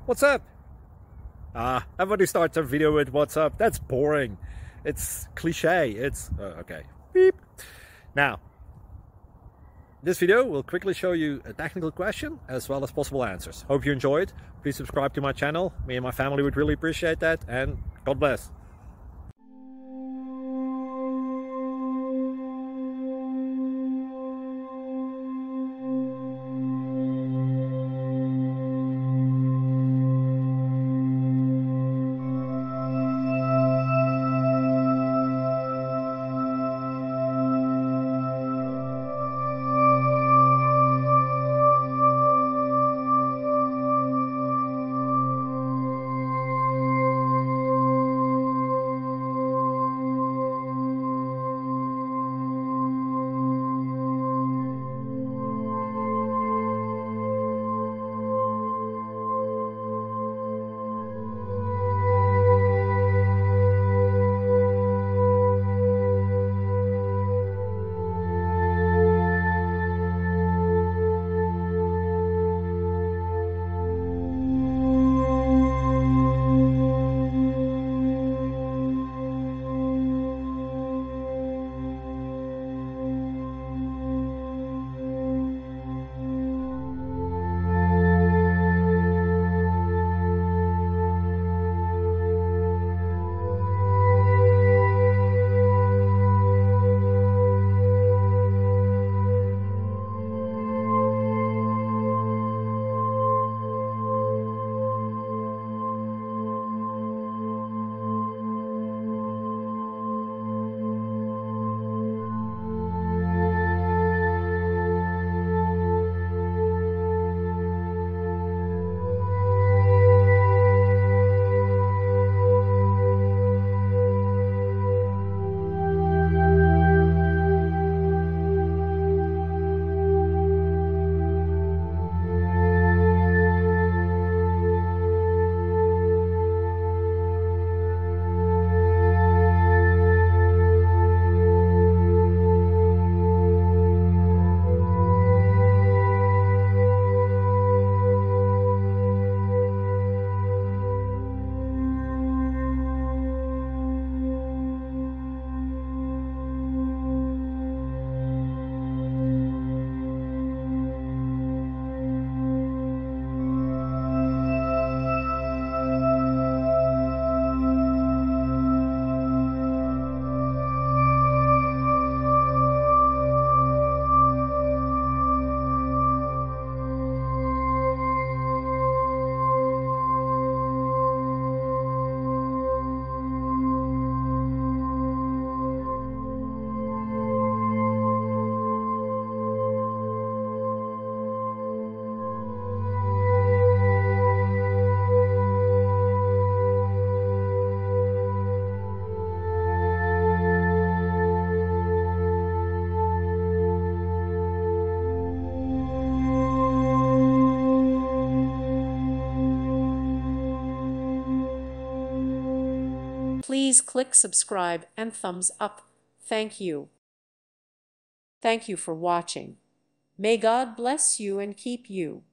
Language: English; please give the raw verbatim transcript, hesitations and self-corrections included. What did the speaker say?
What's up? Ah, everybody starts a video with what's up. That's boring. It's cliche. It's uh, okay. Beep. Now, this video will quickly show you a technical question as well as possible answers. Hope you enjoyed. Please subscribe to my channel. Me and my family would really appreciate that, and God bless. Please click subscribe and thumbs up. Thank you. Thank you for watching. May God bless you and keep you.